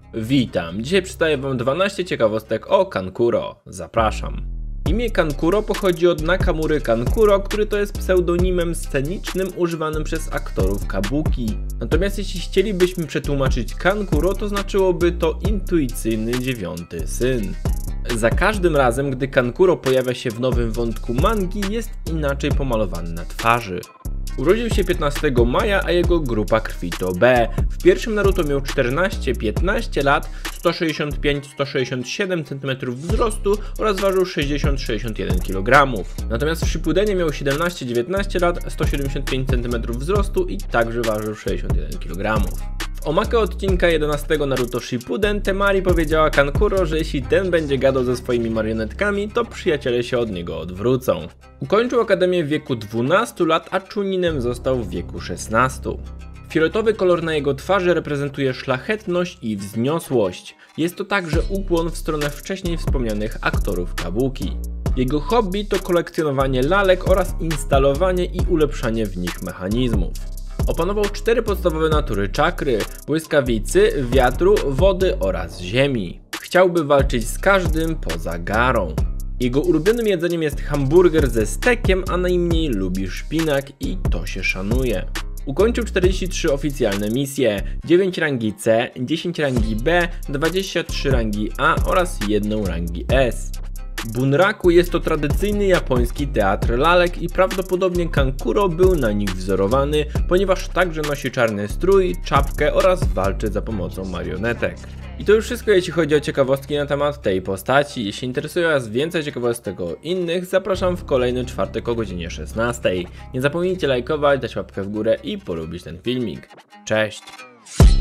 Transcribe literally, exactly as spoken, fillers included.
Witam, dzisiaj przedstawię wam dwanaście ciekawostek o Kankuro. Zapraszam. Imię Kankuro pochodzi od Nakamury Kankuro, który to jest pseudonimem scenicznym używanym przez aktorów kabuki. Natomiast jeśli chcielibyśmy przetłumaczyć Kankuro, to znaczyłoby to intuicyjny dziewiąty syn. Za każdym razem, gdy Kankuro pojawia się w nowym wątku mangi, jest inaczej pomalowany na twarzy. Urodził się piętnastego maja, a jego grupa krwi to B. W pierwszym Naruto miał czternaście piętnaście lat, sto sześćdziesiąt pięć sto sześćdziesiąt siedem centymetrów wzrostu oraz ważył sześćdziesiąt sześćdziesiąt jeden kilogramów. Natomiast w Shippudenie miał siedemnaście dziewiętnaście lat, sto siedemdziesiąt pięć centymetrów wzrostu i także ważył sześćdziesiąt jeden kilogramów. W omakę odcinka jedenastego Naruto Shippuden Temari powiedziała Kankuro, że jeśli ten będzie gadał ze swoimi marionetkami, to przyjaciele się od niego odwrócą. Ukończył akademię w wieku dwunastu lat, a Chuninem został w wieku szesnastu. Fioletowy kolor na jego twarzy reprezentuje szlachetność i wzniosłość. Jest to także ukłon w stronę wcześniej wspomnianych aktorów kabuki. Jego hobby to kolekcjonowanie lalek oraz instalowanie i ulepszanie w nich mechanizmów. Opanował cztery podstawowe natury czakry: błyskawicy, wiatru, wody oraz ziemi. Chciałby walczyć z każdym poza Garą. Jego ulubionym jedzeniem jest hamburger ze stekiem, a najmniej lubi szpinak i to się szanuje. Ukończył czterdzieści trzy oficjalne misje, dziewięć rangi C, dziesięć rangi B, dwadzieścia trzy rangi A oraz jedną rangi S. Bunraku jest to tradycyjny japoński teatr lalek i prawdopodobnie Kankuro był na nich wzorowany, ponieważ także nosi czarny strój, czapkę oraz walczy za pomocą marionetek. I to już wszystko, jeśli chodzi o ciekawostki na temat tej postaci. Jeśli interesuje was więcej ciekawostek o innych, zapraszam w kolejny czwartek o godzinie szesnastej. Nie zapomnijcie lajkować, dać łapkę w górę i polubić ten filmik. Cześć!